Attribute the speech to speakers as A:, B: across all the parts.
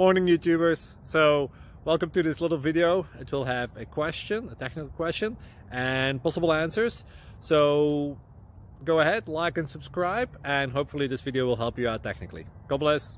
A: Morning YouTubers. So welcome to this little video. It will have a question, a technical question, and possible answers. So go ahead, like and subscribe, and hopefully this video will help you out technically. God bless.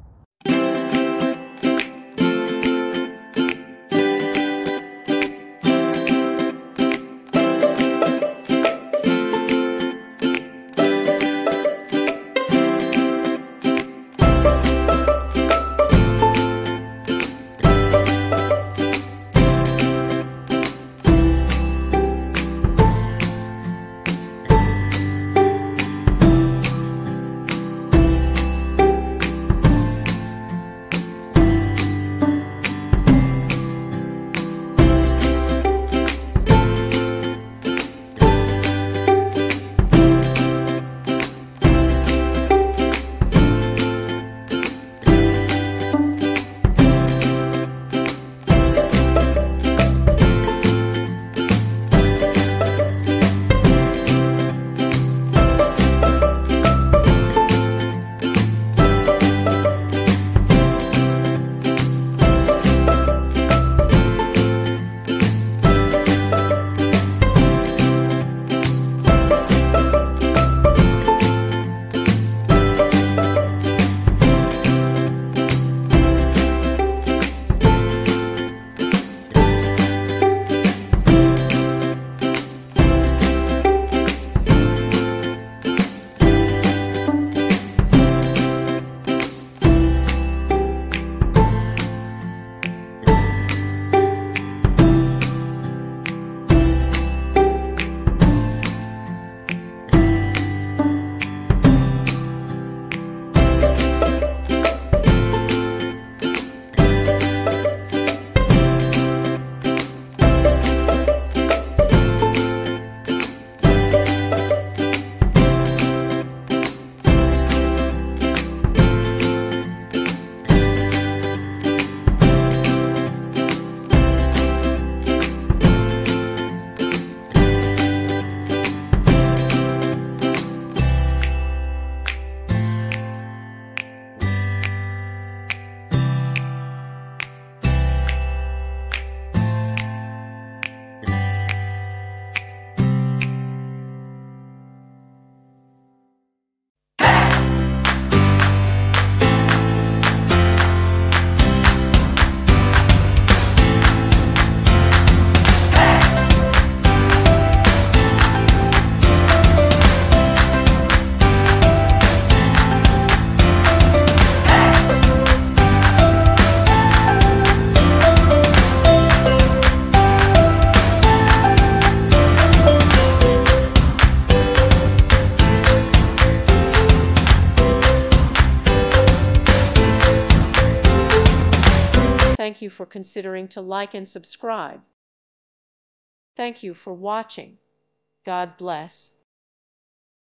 B: Thank you for considering to like and subscribe. Thank you for watching. God bless.